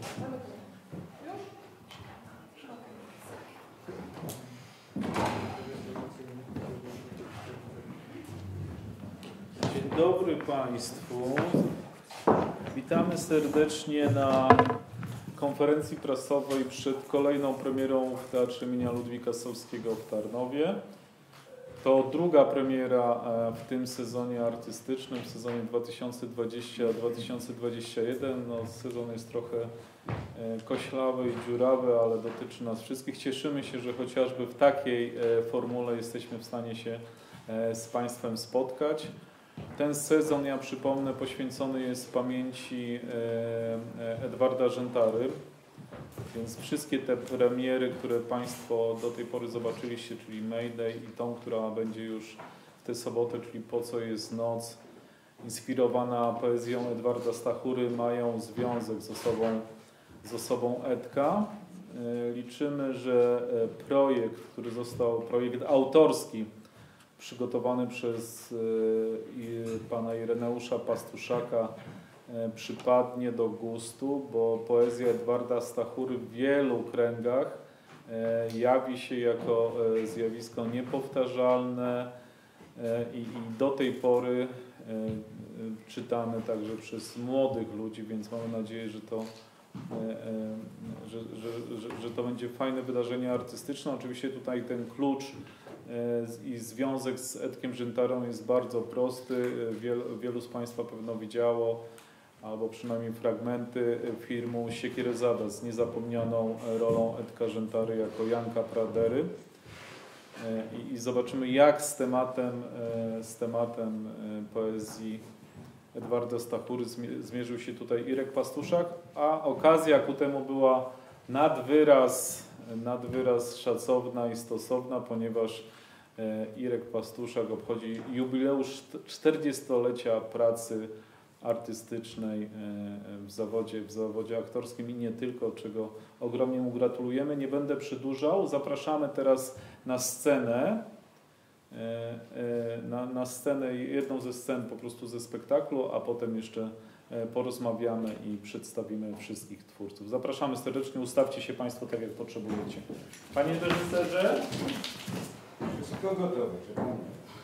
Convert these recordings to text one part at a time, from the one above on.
Dzień dobry Państwu. Witamy serdecznie na konferencji prasowej przed kolejną premierą w Teatrze im. Ludwika Sowskiego w Tarnowie. To druga premiera w tym sezonie artystycznym, w sezonie 2020-2021. No, sezon jest trochę koślawy i dziurawy, ale dotyczy nas wszystkich. Cieszymy się, że chociażby w takiej formule jesteśmy w stanie się z Państwem spotkać. Ten sezon, ja przypomnę, poświęcony jest pamięci Edwarda Rzętary, więc wszystkie te premiery, które Państwo do tej pory zobaczyliście, czyli Mayday i tą, która będzie już w tę sobotę, czyli Po co jest noc, inspirowana poezją Edwarda Stachury, mają związek z osobą Edka. Liczymy, że projekt autorski przygotowany przez pana Ireneusza Pastuszaka przypadnie do gustu, bo poezja Edwarda Stachury w wielu kręgach jawi się jako zjawisko niepowtarzalne i do tej pory czytane także przez młodych ludzi, więc mamy nadzieję, że to będzie fajne wydarzenie artystyczne. Oczywiście tutaj ten klucz i związek z Edkiem Rzętarą jest bardzo prosty. Wielu z Państwa pewno widziało, albo przynajmniej fragmenty filmu Siekierezada z niezapomnianą rolą Edka Rzętary jako Janka Pradery. I zobaczymy, jak z tematem poezji Edwarda Stachury zmierzył się tutaj Irek Pastuszak, a okazja ku temu była nad wyraz szacowna i stosowna, ponieważ Irek Pastuszak obchodzi jubileusz 40-lecia pracy artystycznej w zawodzie aktorskim i nie tylko, czego ogromnie mu gratulujemy. Nie będę przedłużał. Zapraszamy teraz na scenę. Na scenę, jedną ze scen po prostu ze spektaklu, a potem jeszcze porozmawiamy i przedstawimy wszystkich twórców. Zapraszamy serdecznie, ustawcie się Państwo tak, jak potrzebujecie. Panie reżyserze? Wszystko gotowe, czekamy.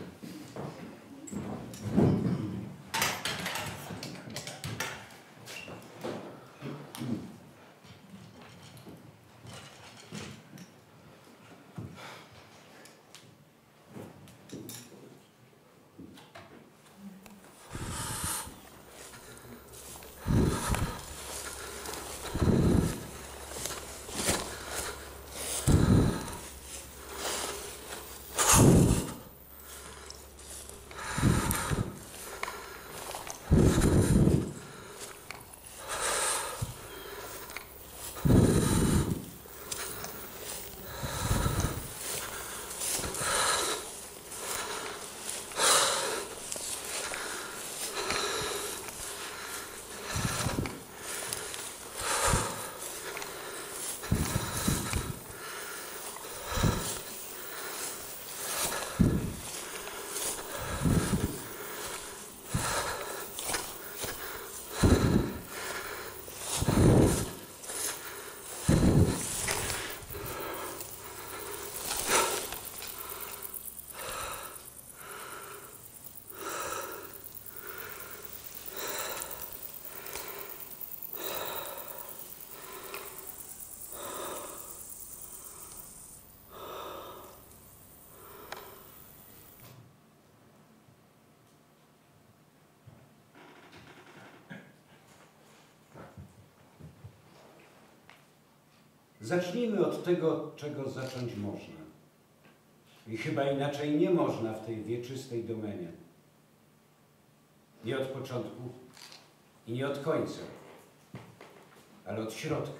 Zacznijmy od tego, czego zacząć można. I chyba inaczej nie można w tej wieczystej domenie. Nie od początku i nie od końca, ale od środka.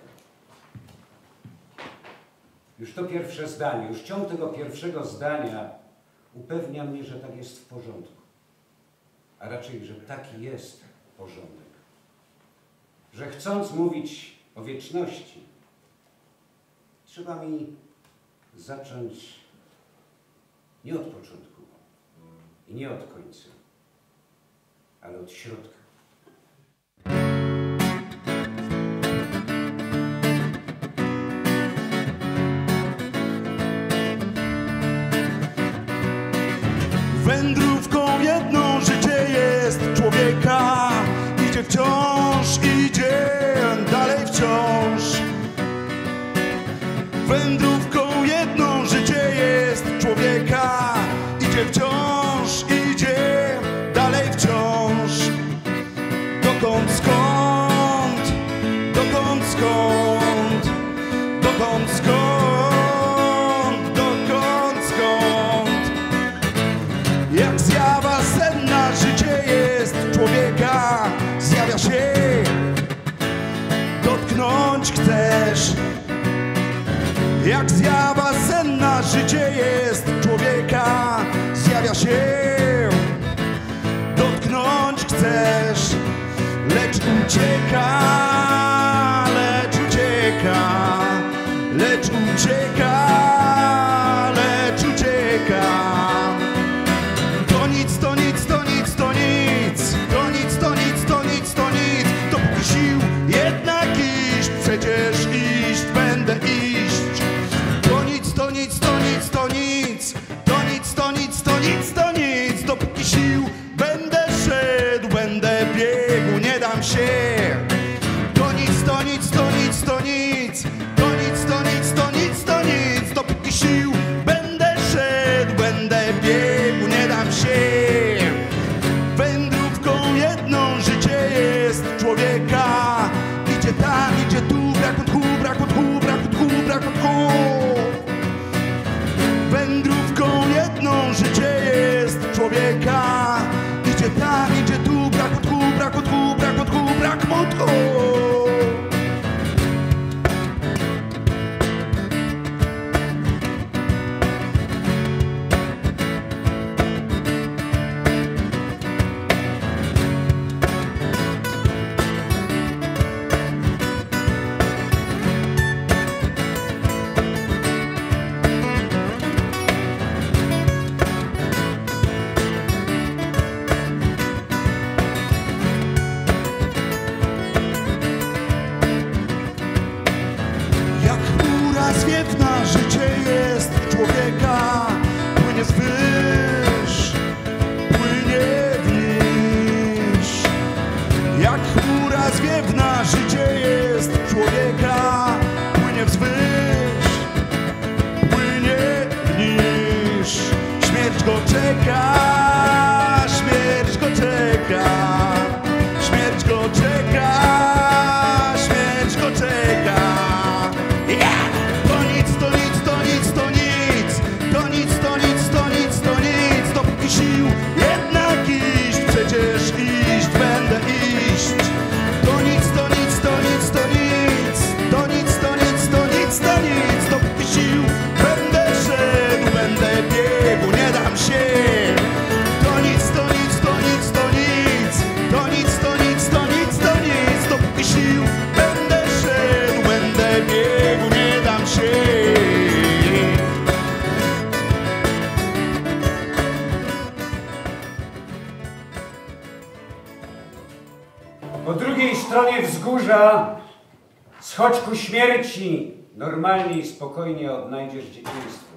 Już to pierwsze zdanie, już ciąg tego pierwszego zdania upewnia mnie, że tak jest w porządku. A raczej, że taki jest porządek. Że chcąc mówić o wieczności, trzeba mi zacząć nie od początku i nie od końca, ale od środka. dotknąć chcesz. Jak zjawa senna, życie jest człowieka, zjawia się. Dotknąć chcesz, lecz ucieka, lecz ucieka, lecz ucieka, lecz ucieka. To nic, to nic, to nic, to nic, to nic, to nic, to nic, to nic. Dopóki sił jednak iść, przecież iść będę iść. To nic, to nic, to nic, to nic, to nic, to nic, to nic, to nic. Dopóki sił będę szedł, będę biegł, nie dam się. To nic, to nic, to nic, to nic, to nic, to nic, to nic, to nic. Dopóki sił będę szedł, będę biegł, nie dam się. Wędrówką jedną życie jest człowieka. Idzie tam, idzie tu, brak od tchu, brak od tchu, brak od tchu, brak od tchu. Wędrówką jedną życie jest człowieka. Idzie tam, idzie tu, brak od tchu, brak od tchu, brak od tchu, brak od tchu. Zwiewna życie jest człowieka, płynie zwyż, płynie wniż. Jak chmura zwiewna życie jest człowieka, płynie wzwyż, płynie wniż. Śmierć go czeka, śmierć go czeka, śmierć go czeka, śmierć go czeka. Sił jednak iść, przecież iść będę iść. To nic, to nic, to nic, to nic, to nic, to nic, to nic, to nic. Dopóki sił będę szedł, będę biegł, nie dam się. To nic, to nic, to nic, to nic, to nic, to nic, to nic, to nic. Dopóki sił będę szedł, będę biegł, nie dam się. Po drugiej stronie wzgórza schodź ku śmierci, normalnie i spokojnie odnajdziesz dzieciństwo.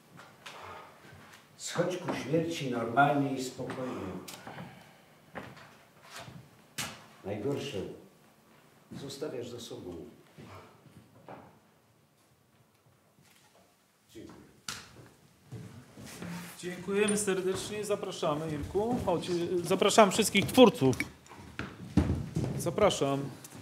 Schodź ku śmierci normalnie i spokojnie. Najgorsze zostawiasz za sobą. Dziękuję. Dziękujemy serdecznie, zapraszamy, Irku. Chodź, zapraszam wszystkich twórców. Zapraszam.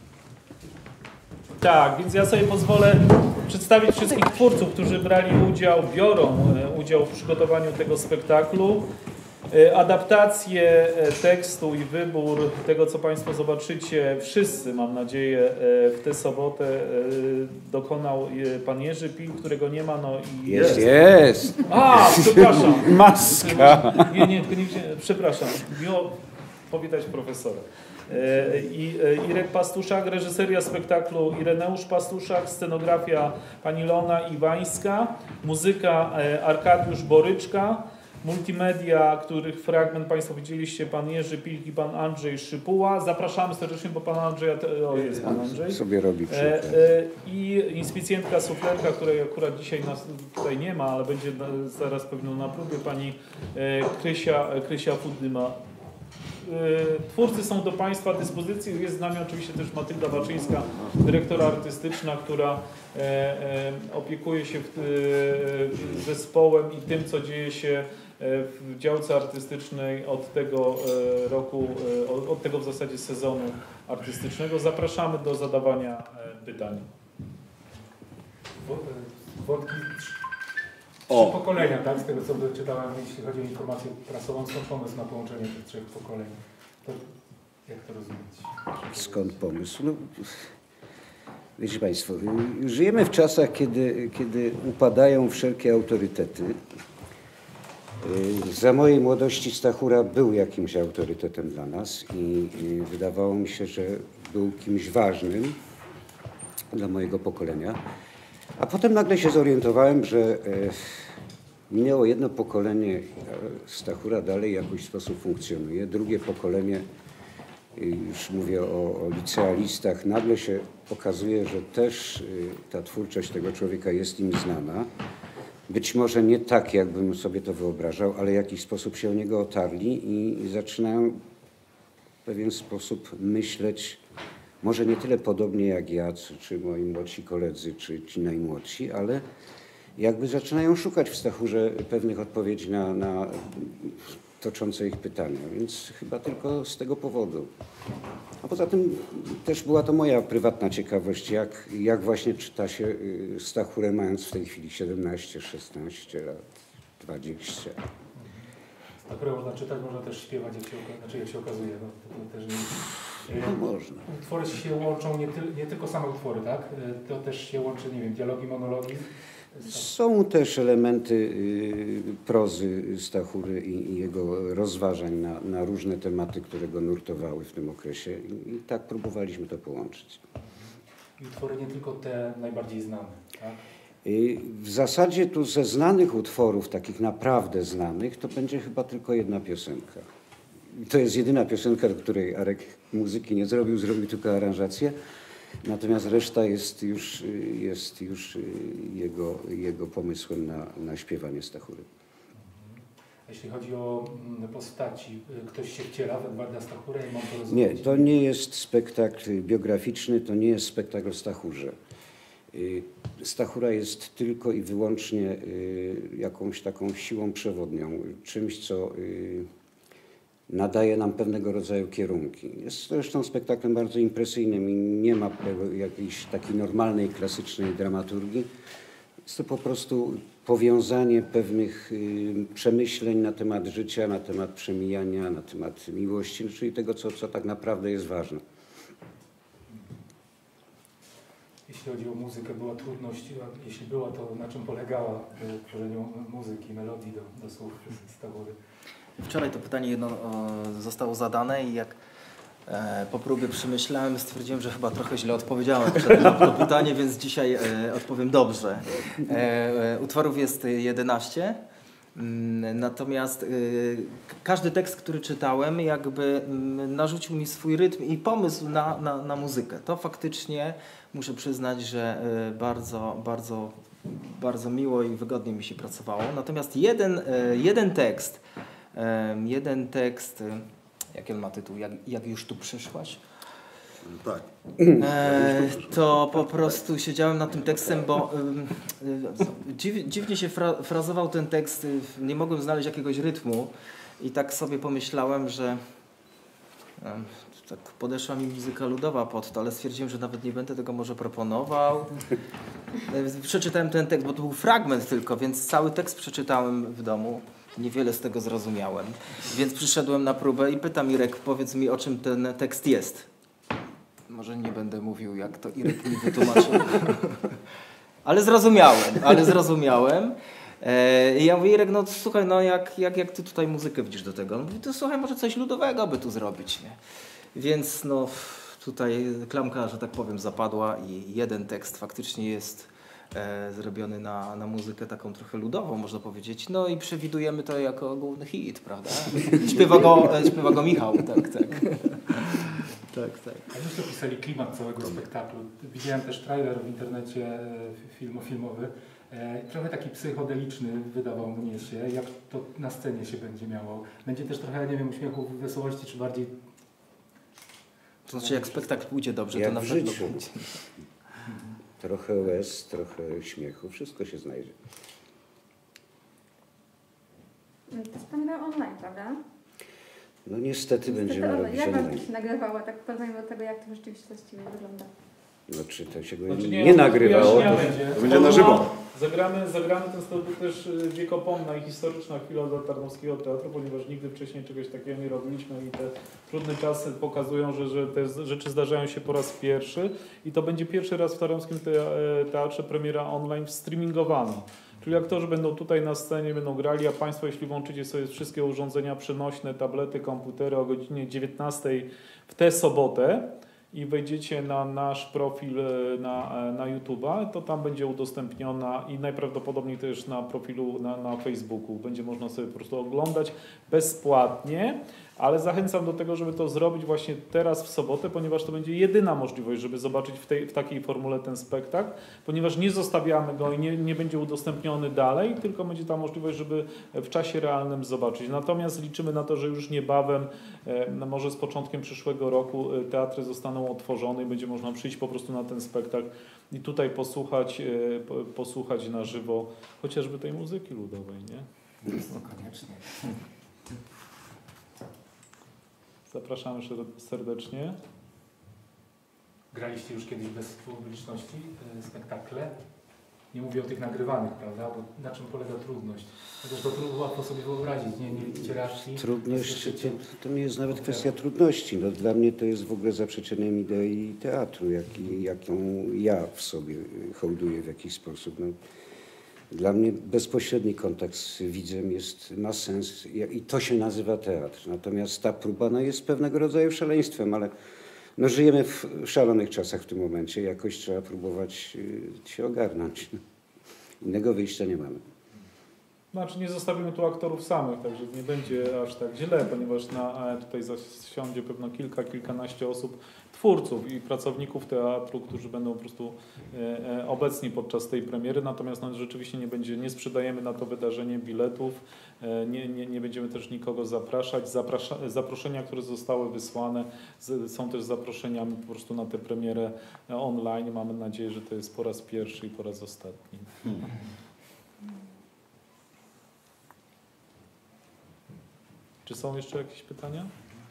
Tak, więc ja sobie pozwolę przedstawić wszystkich twórców, którzy biorą udział w przygotowaniu tego spektaklu. Adaptację tekstu i wybór tego, co Państwo zobaczycie, wszyscy, mam nadzieję, w tę sobotę dokonał pan Jerzy Pil, którego nie ma, no i jest. Jest. A, przepraszam. Maska. Nie, tylko nie, przepraszam. Miło powitać profesora. I Irek Pastuszak, reżyseria spektaklu Ireneusz Pastuszak, scenografia pani Leona Iwańska, muzyka Arkadiusz Boryczka, multimedia, których fragment Państwo widzieliście, pan Jerzy Pilk i pan Andrzej Szypuła. Zapraszamy serdecznie, bo pan Andrzej, jest pan Andrzej. Sobie robi I inspicjentka suflerka, której akurat dzisiaj nas tutaj nie ma, ale będzie zaraz pewno na próbie, pani Krysia Fudyma. Twórcy są do Państwa dyspozycji. Jest z nami oczywiście też Matylda Baczyńska, dyrektora artystyczna, która opiekuje się zespołem i tym, co dzieje się w działce artystycznej od tego roku, od tego w zasadzie sezonu artystycznego. Zapraszamy do zadawania pytań. Wątki trzy pokolenia, tak? Z tego co doczytałem, jeśli chodzi o informację prasową, skąd pomysł na połączenie tych trzech pokoleń? To jak to rozumieć? Skąd pomysł? No, Wiecie Państwo, żyjemy w czasach, kiedy upadają wszelkie autorytety. Za mojej młodości Stachura był jakimś autorytetem dla nas i wydawało mi się, że był kimś ważnym dla mojego pokolenia. A potem nagle się zorientowałem, że minęło jedno pokolenie, Stachura dalej w jakiś sposób funkcjonuje, drugie pokolenie, już mówię o licealistach, nagle się okazuje, że też ta twórczość tego człowieka jest im znana. Być może nie tak, jakbym sobie to wyobrażał, ale w jakiś sposób się o niego otarli i zaczynają w pewien sposób myśleć, może nie tyle podobnie jak ja, czy moi młodsi koledzy, czy ci najmłodsi, ale jakby zaczynają szukać w Stachurze pewnych odpowiedzi na toczące ich pytania, więc chyba tylko z tego powodu. A poza tym też była to moja prywatna ciekawość, jak właśnie czyta się Stachurę, mając w tej chwili 17, 16 lat, 20. Stachurę można czytać, można też śpiewać, jak się okazuje. No, to też nie, No można. utwory się łączą, nie tylko same utwory, tak? To też się łączy, nie wiem, dialogi, monologi. Są też elementy prozy Stachury i jego rozważań na różne tematy, które go nurtowały w tym okresie i tak próbowaliśmy to połączyć. I utwory nie tylko te najbardziej znane, tak? W zasadzie tu ze znanych utworów, takich naprawdę znanych, to będzie chyba tylko jedna piosenka. I to jest jedyna piosenka, do której Arek muzyki nie zrobił tylko aranżację. Natomiast reszta jest już jego pomysłem na śpiewanie Stachury. Jeśli chodzi o postaci, ktoś się wciela w Edwarda Stachurę i mam to rozumieć? Nie, to nie jest spektakl biograficzny, to nie jest spektakl o Stachurze. Stachura jest tylko i wyłącznie jakąś taką siłą przewodnią, czymś, co nadaje nam pewnego rodzaju kierunki. Jest zresztą spektaklem bardzo impresyjnym i nie ma jakiejś takiej normalnej, klasycznej dramaturgii. Jest to po prostu powiązanie pewnych przemyśleń na temat życia, na temat przemijania, na temat miłości, czyli tego, co tak naprawdę jest ważne. Jeśli chodzi o muzykę, była trudność, a jeśli była, to na czym polegała w tworzeniu muzyki, melodii do słów Stachury? Wczoraj to pytanie jedno zostało zadane i jak po próbie przemyślałem, stwierdziłem, że chyba trochę źle odpowiedziałem na to pytanie, więc dzisiaj odpowiem dobrze. Utworów jest 11, natomiast każdy tekst, który czytałem, jakby narzucił mi swój rytm i pomysł na muzykę. To faktycznie muszę przyznać, że bardzo miło i wygodnie mi się pracowało. Natomiast jeden tekst, jaki on ma tytuł? Jak już tu przyszłaś? Tak. To po prostu siedziałem nad tym tekstem, bo dziwnie się frazował ten tekst, nie mogłem znaleźć jakiegoś rytmu i tak sobie pomyślałem, że tak podeszła mi muzyka ludowa pod to, ale stwierdziłem, że nawet nie będę tego może proponował. Przeczytałem ten tekst, bo to był fragment tylko, więc cały tekst przeczytałem w domu. Niewiele z tego zrozumiałem, więc przyszedłem na próbę i pytam Irek, powiedz mi, o czym ten tekst jest. Może nie będę mówił, jak to Irek mi wytłumaczył. ale zrozumiałem. I ja mówię, Irek, no słuchaj, no jak ty tutaj muzykę widzisz do tego? No mówię, to słuchaj, może coś ludowego by tu zrobić, nie? Więc no tutaj klamka, że tak powiem, zapadła i jeden tekst faktycznie jest zrobiony na muzykę taką trochę ludową, można powiedzieć. No i przewidujemy to jako główny hit, prawda? Śpiewa go Michał, tak. Tak. A już opisali klimat całego spektaklu. Widziałem też trailer w internecie filmowy. Trochę taki psychodeliczny wydawał mnie się. Jak to na scenie się będzie miało? Będzie też trochę, nie wiem, uśmiechu, wesołości, czy bardziej... To znaczy, jak spektakl pójdzie dobrze, jak to na w pewno życiu. będzie. Trochę łez, trochę śmiechu, wszystko się znajdzie. To jest Pani miała online, prawda? No niestety będziemy robić Jak online. Wam się nagrywała, tak pomimo tego, jak to w rzeczywistości wygląda? No czy to się go Znaczy nie nagrywało, wyjaśniamy. To będzie na żywo. Zagramy ten styl też wiekopomna i historyczna chwila dla Tarnowskiego Teatru, ponieważ nigdy wcześniej czegoś takiego nie robiliśmy i te trudne czasy pokazują, że te rzeczy zdarzają się po raz pierwszy i to będzie pierwszy raz w Tarnowskim Teatrze premiera online streamingowana. Czyli aktorzy będą tutaj na scenie, będą grali, a Państwo, jeśli włączycie sobie wszystkie urządzenia przenośne, tablety, komputery o godzinie 19 w tę sobotę i wejdziecie na nasz profil na YouTube'a, to tam będzie udostępniona i najprawdopodobniej też na profilu na Facebooku. Będzie można sobie po prostu oglądać bezpłatnie, ale zachęcam do tego, żeby to zrobić właśnie teraz w sobotę, ponieważ to będzie jedyna możliwość, żeby zobaczyć w takiej formule ten spektakl, ponieważ nie zostawiamy go i nie będzie udostępniony dalej, tylko będzie ta możliwość, żeby w czasie realnym zobaczyć. Natomiast liczymy na to, że już niebawem, może z początkiem przyszłego roku, teatry zostaną otworzone i będzie można przyjść po prostu na ten spektakl i tutaj posłuchać na żywo chociażby tej muzyki ludowej, nie? No, koniecznie. Zapraszamy serdecznie. Graliście już kiedyś bez publiczności spektakle? Nie mówię o tych nagrywanych, prawda? Bo na czym polega trudność? Chociaż to łatwo sobie wyobrazić, nie widzicie reakcji. Trudność to nie jest nawet kwestia trudności. No, dla mnie to jest w ogóle zaprzeczeniem idei teatru, jaką ja w sobie hołduję w jakiś sposób. No, dla mnie bezpośredni kontakt z widzem ma sens i to się nazywa teatr. Natomiast ta próba jest pewnego rodzaju szaleństwem, ale no, żyjemy w szalonych czasach w tym momencie. Jakoś trzeba próbować się ogarnąć. Innego wyjścia nie mamy. Znaczy nie zostawimy tu aktorów samych, także nie będzie aż tak źle, ponieważ tutaj zasiądzie pewno kilkanaście osób, twórców i pracowników teatru, którzy będą po prostu obecni podczas tej premiery, natomiast rzeczywiście nie sprzedajemy na to wydarzenie biletów, nie będziemy też nikogo zapraszać. Zaproszenia, które zostały wysłane, są też zaproszeniami po prostu na tę premierę online. Mamy nadzieję, że to jest po raz pierwszy i po raz ostatni. Czy są jeszcze jakieś pytania?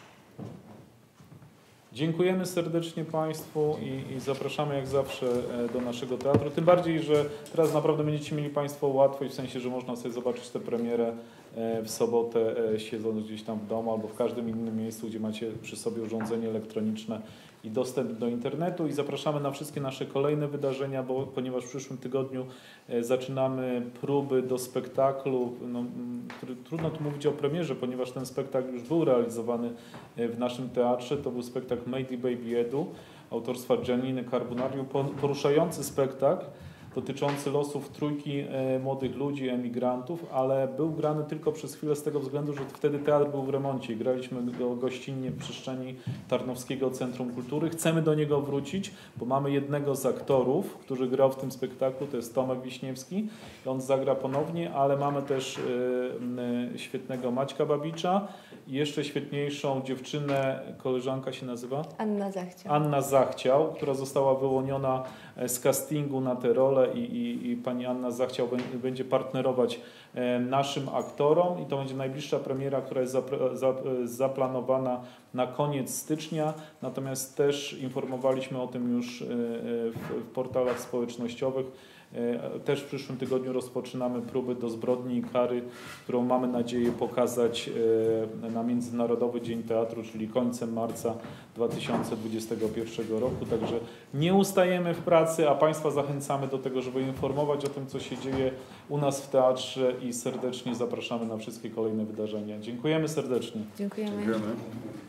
Dziękujemy serdecznie Państwu i zapraszamy jak zawsze do naszego teatru. Tym bardziej, że teraz naprawdę będziecie mieli Państwo łatwość, w sensie, że można sobie zobaczyć tę premierę w sobotę, siedząc gdzieś tam w domu albo w każdym innym miejscu, gdzie macie przy sobie urządzenie elektroniczne i dostęp do internetu. I zapraszamy na wszystkie nasze kolejne wydarzenia, ponieważ w przyszłym tygodniu zaczynamy próby do spektaklu, który trudno tu mówić o premierze, ponieważ ten spektakl już był realizowany w naszym teatrze. To był spektakl Made Baby Edu autorstwa Gianniny Carbonariu, poruszający spektakl dotyczący losów trójki młodych ludzi, emigrantów, ale był grany tylko przez chwilę z tego względu, że wtedy teatr był w remoncie i graliśmy go gościnnie w przestrzeni Tarnowskiego Centrum Kultury. Chcemy do niego wrócić, bo mamy jednego z aktorów, który grał w tym spektaklu, to jest Tomek Wiśniewski i on zagra ponownie, ale mamy też świetnego Maćka Babicza i jeszcze świetniejszą dziewczynę, koleżanka się nazywa? Anna Zachciał, która została wyłoniona z castingu na tę rolę i pani Anna Zachciał będzie partnerować naszym aktorom i to będzie najbliższa premiera, która jest zaplanowana na koniec stycznia, natomiast też informowaliśmy o tym już w portalach społecznościowych. Też w przyszłym tygodniu rozpoczynamy próby do Zbrodni i Kary, którą mamy nadzieję pokazać na Międzynarodowy Dzień Teatru, czyli końcem marca 2021 roku. Także nie ustajemy w pracy, a Państwa zachęcamy do tego, żeby informować o tym, co się dzieje u nas w teatrze i serdecznie zapraszamy na wszystkie kolejne wydarzenia. Dziękujemy serdecznie. Dziękujemy.